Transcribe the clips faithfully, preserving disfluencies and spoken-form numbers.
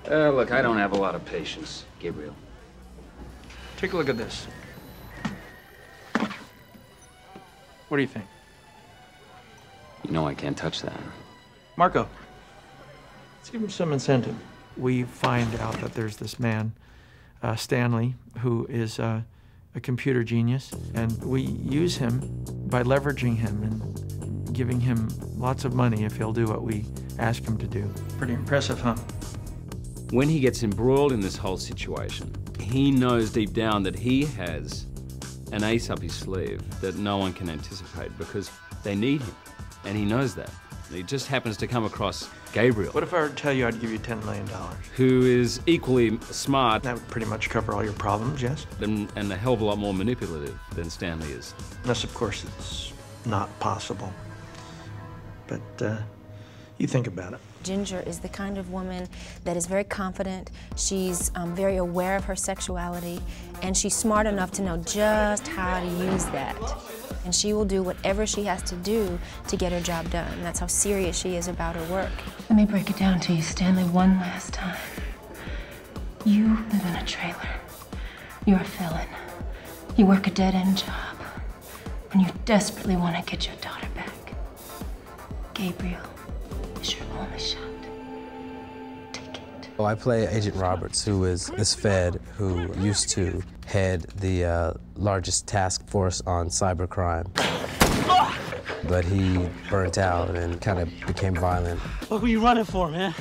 Uh, look, I don't have a lot of patience, Gabriel. Take a look at this. What do you think? You know I can't touch that. Marco, let's give him some incentive. We find out that there's this man, uh, Stanley, who is uh, a computer genius, and we use him by leveraging him and giving him lots of money if he'll do what we ask him to do. Pretty impressive, huh? When he gets embroiled in this whole situation, he knows deep down that he has an ace up his sleeve that no one can anticipate because they need him, and he knows that. He just happens to come across Gabriel. What if I were to tell you I'd give you ten million dollars? Who is equally smart. That would pretty much cover all your problems, yes? And, and a hell of a lot more manipulative than Stanley is. Unless, of course, it's not possible. But uh, you think about it. Ginger is the kind of woman that is very confident, she's um, very aware of her sexuality, and she's smart enough to know just how to use that. And she will do whatever she has to do to get her job done. And that's how serious she is about her work. Let me break it down to you, Stanley, one last time. You live in a trailer. You're a felon. You work a dead-end job. And you desperately want to get your daughter back. Gabriel is your only shot. Take it. Oh, I play Agent Roberts, who is this Fed who used to head the uh, largest task force on cybercrime. But he burnt out and kind of became violent. What were you running for, man?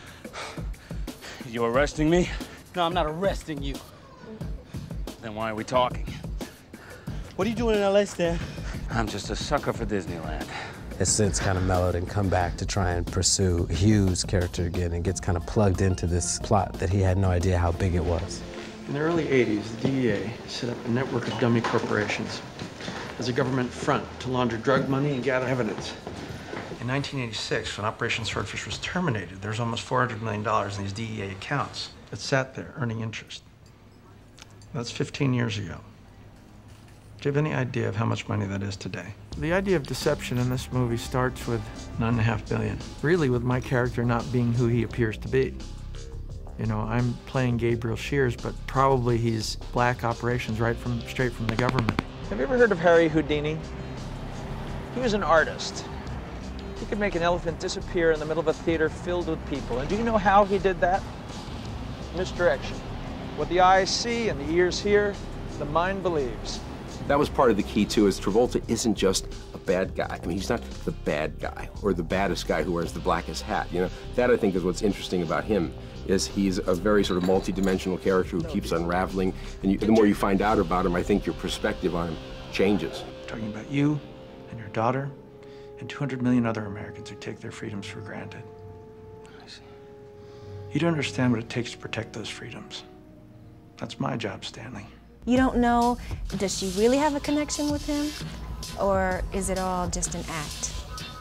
You arresting me? No, I'm not arresting you. Then why are we talking? What are you doing in L A, Stan? I'm just a sucker for Disneyland. Has since kind of mellowed and come back to try and pursue Hugh's character again and gets kind of plugged into this plot that he had no idea how big it was. In the early eighties, the D E A set up a network of dummy corporations as a government front to launder drug money and gather evidence. In nineteen eighty-six, when Operation Swordfish was terminated, there was almost four hundred million dollars in these D E A accounts that sat there earning interest. That's fifteen years ago. Do you have any idea of how much money that is today? The idea of deception in this movie starts with nine and a half billion. Really, with my character not being who he appears to be. You know, I'm playing Gabriel Shears, but probably he's black operations right from straight from the government. Have you ever heard of Harry Houdini? He was an artist. He could make an elephant disappear in the middle of a theater filled with people. And do you know how he did that? Misdirection. What the eyes see and the ears hear, the mind believes. That was part of the key, too, is Travolta isn't just a bad guy. I mean, he's not the bad guy or the baddest guy who wears the blackest hat, you know? That, I think, is what's interesting about him, is he's a very sort of multi-dimensional character who keeps unraveling. And you, the more you find out about him, I think your perspective on him changes. I'm talking about you and your daughter and two hundred million other Americans who take their freedoms for granted. I see. You don't understand what it takes to protect those freedoms. That's my job, Stanley. You don't know, does she really have a connection with him? Or is it all just an act?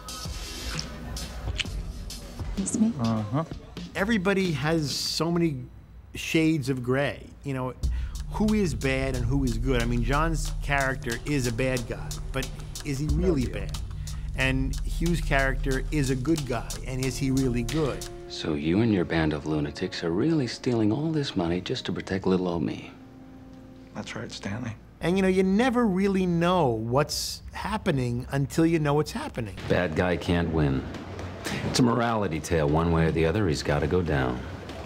It's me? Uh-huh. Everybody has so many shades of gray. You know, who is bad and who is good? I mean, John's character is a bad guy, but is he really bad? And Hugh's character is a good guy, and is he really good? So you and your band of lunatics are really stealing all this money just to protect little old me? That's right, Stanley. And you know, you never really know what's happening until you know what's happening. Bad guy can't win. It's a morality tale. One way or the other, he's got to go down.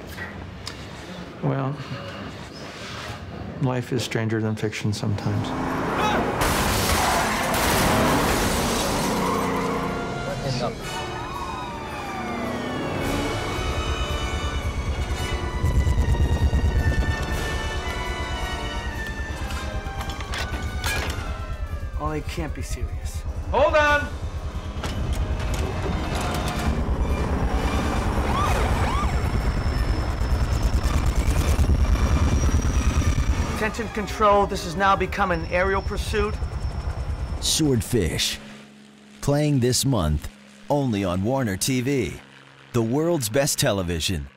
Well, life is stranger than fiction sometimes. Oh, they can't be serious. Hold on! Attention control, this has now become an aerial pursuit. Swordfish. Playing this month, only on Warner T V. The world's best television.